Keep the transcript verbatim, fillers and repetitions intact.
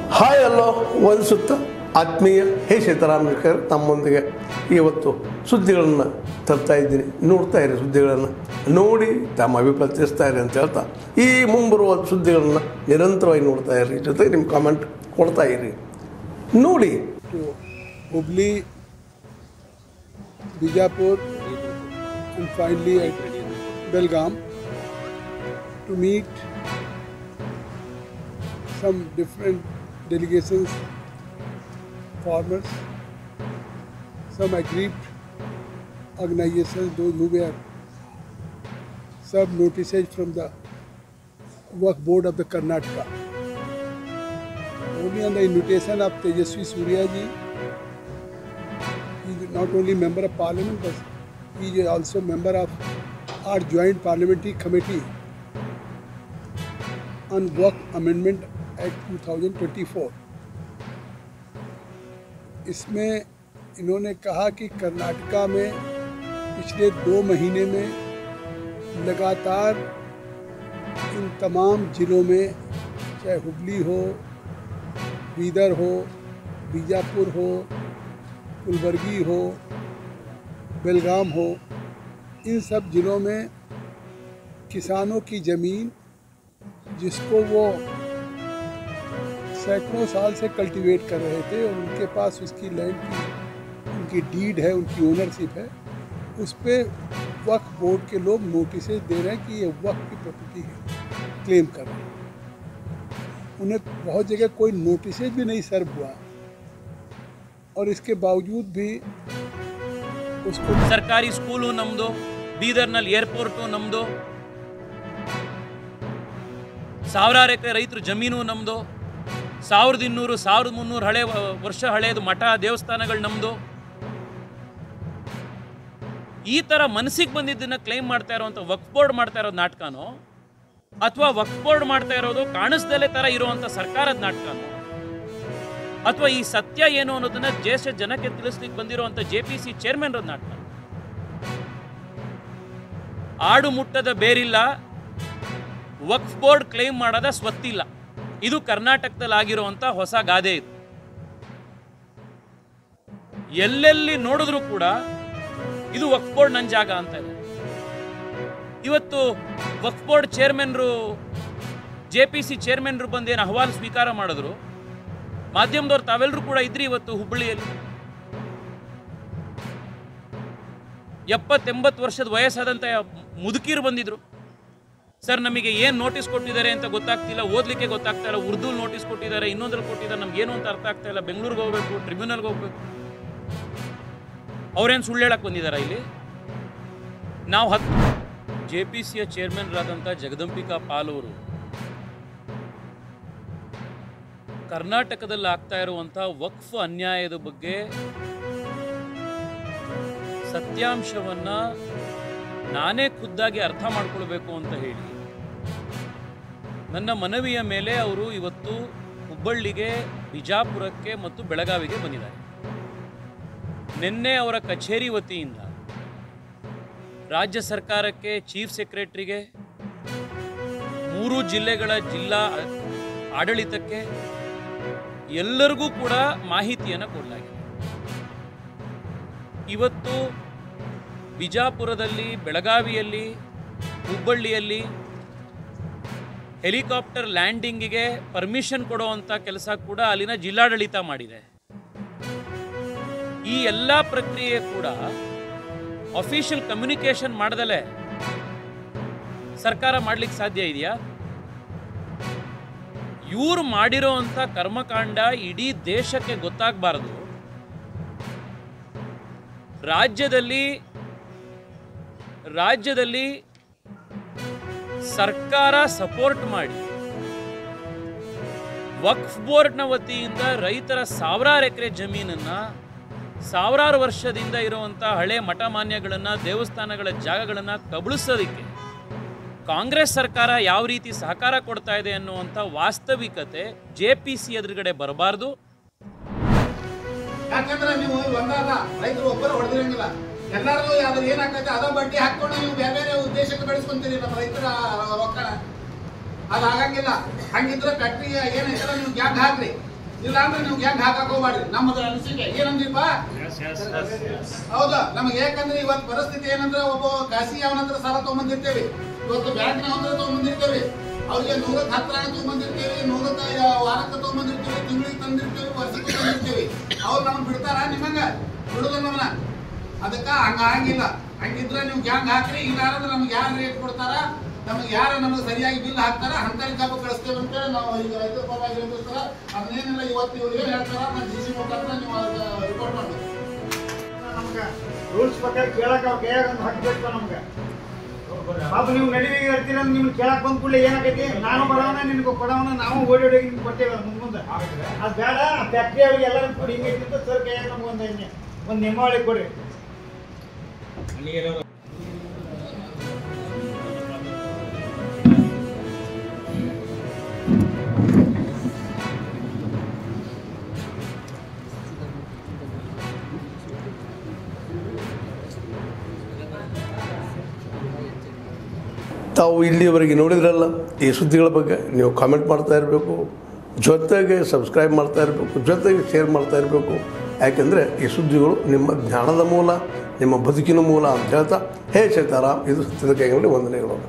Hi ಅಲ್ಲೋ ವಂದಿಸುತ್ತಾ ಆತ್ಮೀಯ ಹೇ ಸೀತಾರಾಮಕರ್ ತಮ್ಮೊಂದಿಗೆ ಇವತ್ತು ಸುದ್ದಿಗಳನ್ನು ತರ್ತಾ ಇದ್ದೀನಿ. ನೋಡ್ತಾ ಇರಿ, ಸುದ್ದಿಗಳನ್ನು ನೋಡಿ ತಮ್ಮ ಅಭಿಪ್ರಾಯ ತಿಳಿಸ್ತಾ ಇರಿ ಅಂತ ಹೇಳ್ತಾ ಈ ಮುಂಬರುವ ಸುದ್ದಿಗಳನ್ನು ನಿರಂತರವಾಗಿ ನೋಡ್ತಾ ಇರಿ, ಜೊತೆಗೆ ನಿಮ್ಮ ಕಾಮೆಂಟ್ ಕೊಡ್ತಾ ಇರಿ. ನೋಡಿ Hubli, Bijapur and finally at Belgaum to meet some different delegations, farmers, some aggrieved organizations, those who were served notices from the Waqf Board of the Karnataka. Only on the invitation of Tejasvi Surya ji, he is not only member of parliament, but he is also member of our joint parliamentary committee on Waqf Amendment Act two thousand twenty-four. इसमें इन्होंने कहा कि कर्नाटका में पिछले दो महीने में लगातार इन तमाम ज़िलों में, चाहे हुबली हो, बीदर हो, बीजापुर हो, कुलबर्गी हो, बेलगाम हो, इन सब ज़िलों में किसानों की ज़मीन जिसको वो सैकड़ों साल से कल्टीवेट कर रहे थे और उनके पास उसकी लैंड की उनकी डीड है, उनकी ओनरशिप है, उस पर वक्फ बोर्ड के लोग नोटिसेज दे रहे हैं कि ये वक्फ की प्रॉपर्टी है, क्लेम कर रहे हैं। उन्हें बहुत जगह कोई नोटिसेज भी नहीं सर्व हुआ और इसके बावजूद भी उसको सरकारी स्कूल नम्दो, ಬೀದರ್ನಲ್ಲಿ ಏರ್ಪೋರ್ಟು ನಮ್ಮದು, ಸಾವಿರಾರು ಎಕರೆ ರೈತರ ಜಮೀನು ನಮ್ಮದು, ಸಾವಿರದ ಇನ್ನೂರು ಸಾವಿರದ ಮುನ್ನೂರು ಹಳೆ ವರ್ಷ ಹಳೆಯದು ಮಠ ದೇವಸ್ಥಾನಗಳು ನಮ್ಮದು. ಈ ಥರ ಮನಸ್ಸಿಗೆ ಬಂದಿದ್ದನ್ನು ಕ್ಲೈಮ್ ಮಾಡ್ತಾ ಇರೋವಂಥ ವಕ್ಫ್ ಬೋರ್ಡ್ ಮಾಡ್ತಾ ಇರೋದು ನಾಟಕನೋ ಅಥವಾ ವಕ್ಫ್ ಬೋರ್ಡ್ ಮಾಡ್ತಾ ಇರೋದು ಕಾಣಿಸ್ದಲೇ ಥರ ಇರುವಂಥ ಸರ್ಕಾರದ ನಾಟಕನೋ ಅಥವಾ ಈ ಸತ್ಯ ಏನು ಅನ್ನೋದನ್ನ ದೇಶ ಜನಕ್ಕೆ ತಿಳಿಸ್ಲಿಕ್ಕೆ ಬಂದಿರುವಂಥ ಜೆ ಪಿ ಸಿ ಚೇರ್ಮನ್ ರ ನಾಟಕ. ಆಡು ಮುಟ್ಟದ ಬೇರಿಲ್ಲ, ವಕ್ಫ್ ಬೋರ್ಡ್ ಕ್ಲೈಮ್ ಮಾಡದ ಸ್ವತ್ತಿಲ್ಲ. ಇದು ಕರ್ನಾಟಕದಲ್ಲಿ ಆಗಿರುವಂಥ ಹೊಸ ಗಾದೆ. ಇದು ಎಲ್ಲೆಲ್ಲಿ ನೋಡಿದ್ರು ಕೂಡ ಇದು ವಕ್ಫ್ ಬೋರ್ಡ್ ನನ್ನ ಜಾಗ ಅಂತ ಇದೆ. ಇವತ್ತು ವಕ್ಫ್ ಬೋರ್ಡ್ ಚೇರ್ಮನ್ರು, ಜೆ ಪಿ ಸಿ ಚೇರ್ಮನ್ರು ಬಂದೇನು ಅಹವಾಲು ಸ್ವೀಕಾರ ಮಾಡಿದ್ರು. ಮಾಧ್ಯಮದವ್ರು ತಾವೆಲ್ಲರೂ ಕೂಡ ಇದ್ರಿ ಇವತ್ತು ಹುಬ್ಬಳ್ಳಿಯಲ್ಲಿ. ಎಪ್ಪತ್ತೆಂಬತ್ತು ವರ್ಷದ ವಯಸ್ಸಾದಂಥ ಮುದುಕೀರು ಬಂದಿದ್ರು. ಸರ್ ನಮಗೆ ಏನು ನೋಟಿಸ್ ಕೊಟ್ಟಿದ್ದಾರೆ ಅಂತ ಗೊತ್ತಾಗ್ತಿಲ್ಲ, ಓದಲಿಕ್ಕೆ ಗೊತ್ತಾಗ್ತಾ ಇಲ್ಲ, ಉರ್ದು ನೋಟಿಸ್ ಕೊಟ್ಟಿದ್ದಾರೆ, ಇನ್ನೊಂದ್ರಲ್ಲಿ ಕೊಟ್ಟಿದ್ದಾರೆ, ನಮ್ಗೆ ಏನು ಅಂತ ಅರ್ಥ ಆಗ್ತಾ ಇಲ್ಲ, ಬೆಂಗಳೂರಿಗೆ ಹೋಗ್ಬೇಕು, ಟ್ರಿಬ್ಯುನಲ್ಗೆ ಹೋಗ್ಬೇಕು. ಅವ್ರೇನು ಸುಳ್ಳು ಹೇಳಕ್ಕೆ ಬಂದಿದ್ದಾರೆ ಇಲ್ಲಿ? ನಾವು ಹತ್ತು ಜೆ ಪಿ ಸಿಯ ಚೇರ್ಮನ್ರಾದಂಥ ಜಗದಂಬಿಕಾ ಪಾಲ್ ಅವರು ಕರ್ನಾಟಕದಲ್ಲಿ ಆಗ್ತಾ ಇರುವಂಥ ವಕ್ಫ್ ಅನ್ಯಾಯದ ಬಗ್ಗೆ ಸತ್ಯಾಂಶವನ್ನ ನಾನೇ ಖುದ್ದಾಗಿ ಅರ್ಥ ಮಾಡ್ಕೊಳ್ಬೇಕು ಅಂತ ಹೇಳಿ ನನ್ನ ಮನವಿಯ ಮೇಲೆ ಅವರು ಇವತ್ತು ಹುಬ್ಬಳ್ಳಿಗೆ, ಬಿಜಾಪುರಕ್ಕೆ ಮತ್ತು ಬೆಳಗಾವಿಗೆ ಬಂದಿದ್ದಾರೆ. ನಿನ್ನೆ ಅವರ ಕಚೇರಿ ವತಿಯಿಂದ ರಾಜ್ಯ ಸರ್ಕಾರಕ್ಕೆ, ಚೀಫ್ ಸೆಕ್ರೆಟರಿಗೆ, ಮೂರು ಜಿಲ್ಲೆಗಳ ಜಿಲ್ಲಾ ಆಡಳಿತಕ್ಕೆ ಎಲ್ಲರಿಗೂ ಕೂಡ ಮಾಹಿತಿಯನ್ನು ಕೊಡಲಾಗಿದೆ. ಇವತ್ತು ಬಿಜಾಪುರದಲ್ಲಿ, ಬೆಳಗಾವಿಯಲ್ಲಿ, ಹುಬ್ಬಳ್ಳಿಯಲ್ಲಿ ಹೆಲಿಕಾಪ್ಟರ್ ಲ್ಯಾಂಡಿಂಗಿಗೆ ಪರ್ಮಿಷನ್ ಕೊಡುವಂಥ ಕೆಲಸ ಕೂಡ ಅಲ್ಲಿನ ಜಿಲ್ಲಾಡಳಿತ ಮಾಡಿದೆ. ಈ ಎಲ್ಲ ಪ್ರಕ್ರಿಯೆ ಕೂಡ ಅಫಿಷಿಯಲ್ ಕಮ್ಯುನಿಕೇಶನ್ ಮಾಡದಲೇ ಸರ್ಕಾರ ಮಾಡಲಿಕ್ಕೆ ಸಾಧ್ಯ ಇದೆಯಾ? ಇವರು ಮಾಡಿರೋ ಅಂಥ ಕರ್ಮಕಾಂಡ ಇಡೀ ದೇಶಕ್ಕೆ ಗೊತ್ತಾಗಬಾರದು. ರಾಜ್ಯದಲ್ಲಿ ರಾಜ್ಯದಲ್ಲಿ ಸರ್ಕಾರ ಸಪೋರ್ಟ್ ಮಾಡಿ ವಕ್ಫ್ ಬೋರ್ಡ್ನ ವತಿಯಿಂದ ರೈತರ ಸಾವಿರಾರು ಎಕರೆ ಜಮೀನನ್ನ, ಸಾವಿರಾರು ವರ್ಷದಿಂದ ಇರುವಂಥ ಹಳೆ ಮಠ ಮಾನ್ಯಗಳನ್ನು, ದೇವಸ್ಥಾನಗಳ ಜಾಗಗಳನ್ನು ಕಬಳಿಸೋದಕ್ಕೆ ಕಾಂಗ್ರೆಸ್ ಸರ್ಕಾರ ಯಾವ ರೀತಿ ಸಹಕಾರ ಕೊಡ್ತಾ ಇದೆ ಅನ್ನುವಂಥ ವಾಸ್ತವಿಕತೆ ಜೆ ಪಿ ಸಿ ಎದುರುಗಡೆ ಬರಬಾರ್ದು. ಯಾಕಂದ್ರೆ ನೀವು ಒಂದಾದ ರೈತರು ಒಬ್ಬರು ಹೊಡೆದಿರಂಗಿಲ್ಲ, ಎಲ್ಲರಿಗೂ ಯಾವ್ದು ಏನಾಗ್ತೈತೆ ಅದ ಬಡ್ಡಿ ಹಾಕೊಂಡು ನೀವು ಬೇರೆ ಬೇರೆ ಉದ್ದೇಶಕ್ಕೆ ಬೆಳೆಸ್ಕೊಂತೀರಿ ನಮ್ಮ ರೈತರ ರೊಕ್ಕನ. ಅದು ಆಗಂಗಿಲ್ಲ. ಹಂಗಿದ್ರೆ ಫ್ಯಾಕ್ಟ್ರಿ ಏನೈತಲ್ಲ ನೀವು ಗ್ಯಾಗ್ ಹಾಕ್ರಿ, ಇಲ್ಲ ಅಂದ್ರೆ ನೀವು ಹೆಂಗ್ ಹಾಕಕ್ ಹೋಗ್ಬಾರ್ರಿ. ನಮ್ಮದು ಅನಿಸಿಕೆ ಏನಂದ್ರಿಪ್ಪ? ಹೌದಾ? ನಮ್ಗೆ ಯಾಕಂದ್ರೆ ಇವತ್ತು ಪರಿಸ್ಥಿತಿ ಏನಂದ್ರೆ ಒಬ್ಬ ಖಾಸಿ ಅವನ ಹತ್ರ ಸಾಲ ತಗೊಂಡ್ಬಂದಿರ್ತೇವೆ, ಇವತ್ತು ಬ್ಯಾಂಕ್ನ ಹತ್ರ ತಗೊಂಡ್ಬಂದಿರ್ತೇವೆ, ಅವ್ರಿಗೆ ನೂರಕ್ಕೆ ಹತ್ರ ತಗೊಂಡ್ಬಂದಿರ್ತೇವೆ, ನೂರಕ್ಕೆ ವಾರಕ್ಕೆ ತಗೊಂಡ್ಬಂದಿರ್ತೇವೆ, ತಿಂಗಳಿಗೆ ತಂದಿರ್ತೇವೆ, ವರ್ಷಕ್ಕೆ ತಂದಿರ್ತೇವೆ. ಅವ್ರು ನಮ್ಮನ್ನ ಬಿಡ್ತಾರ? ನಿಮ್ಮಂಗ ಬಿಡುದ ನಮ್ಮನ್ನ? ಅದಕ್ಕೆ ಹಂಗ ಹಂಗಿಲ್ಲ. ಹಂಗಿದ್ರೆ ನೀವು ಗ್ಯಾಂಗ್ ಹಾಕ್ರಿ, ಇಲ್ಲ ಅಂದ್ರೆ ನಮ್ಗೆ ಯಾರು ರೇಟ್ ಕೊಡ್ತಾರ, ನಮಗೆ ಯಾರು ನಮಗೆ ಸರಿಯಾಗಿ ಬಿಲ್ ಹಾಕ್ತಾರ ಅಂತಲ್ಲಿ ಕಾಪ ಕಳಿಸ್ತೇವೆ ಅಂತೇಳಿ ನಾವು ಈಗ ರೈತರ ಪರವಾಗಿ ಹೇಳ್ತಾರೆ. ಅದನ್ನೇನಿಲ್ಲ, ಇವತ್ತು ಇವ್ರು ಏನು ಹೇಳ್ತಾರ ನಾನು ಡಿ ಸಿ ಮುಖಾಂತರ ನೀವು ಅದಕ್ಕೆ ರಿಪೋರ್ಟ್ ಮಾಡಬೇಕು. ನಮ್ಗೆ ರೂಲ್ಸ್ ಪ್ರಕಾರ ಕೇಳಕ್ಕೆ ಅವ್ರು ಕೈಯಾಗ ಒಂದು ಹಾಕಬೇಕು. ನಮ್ಗೆ ಪಾಪ ನೀವು ನಡುವೆ ಇರ್ತೀರ, ನಿಮ್ಗೆ ಕೇಳಕ್ಕೆ ಬಂದ ಕೂಡಲೇ ಏನಾಗೈತಿ, ನಾನು ಬರೋಣ ನಿನ್ಗೆ ಕೊಡೋಣ, ನಾವು ಓಡಿ ಓಡಿ ನಿಮ್ಗೆ ಕೊಡ್ತೇವೆ ಮುಂದೆ ಮುಂದೆ. ಅದು ಬೇಡ, ಫ್ಯಾಕ್ಟ್ರಿ ಅವ್ರಿಗೆ ಎಲ್ಲರೂ ಕೊಡಿ, ಹಿಂಗೈತಿ ಅಂತ ಸರ್ ಕೈಯಾಗ ನಮ್ಗೆ ಒಂದು ಒಂದು ನಿಯಮಾವಳಿ ಕೊಡಿ. ತಾವು ಇಲ್ಲಿಯವರೆಗೆ ನೋಡಿದ್ರಲ್ಲ, ಈ ಸುದ್ದಿಗಳ ಬಗ್ಗೆ ನೀವು ಕಾಮೆಂಟ್ ಮಾಡ್ತಾ ಇರಬೇಕು, ಜೊತೆಗೆ ಸಬ್ಸ್ಕ್ರೈಬ್ ಮಾಡ್ತಾ ಇರಬೇಕು, ಜೊತೆಗೆ ಶೇರ್ ಮಾಡ್ತಾ ಇರಬೇಕು. ಯಾಕೆಂದರೆ ಈ ಸುದ್ದಿಗಳು ನಿಮ್ಮ ಜ್ಞಾನದ ಮೂಲ, ನಿಮ್ಮ ಬದುಕಿನ ಮೂಲ ಅಂತ ಹೇಳ್ತಾ, ಹೇ ಸೀತಾರಾಮ್, ಇದು ಸತ್ಯದ ಕೈಗಳಲ್ಲಿ ವಂದನೆಗಳು.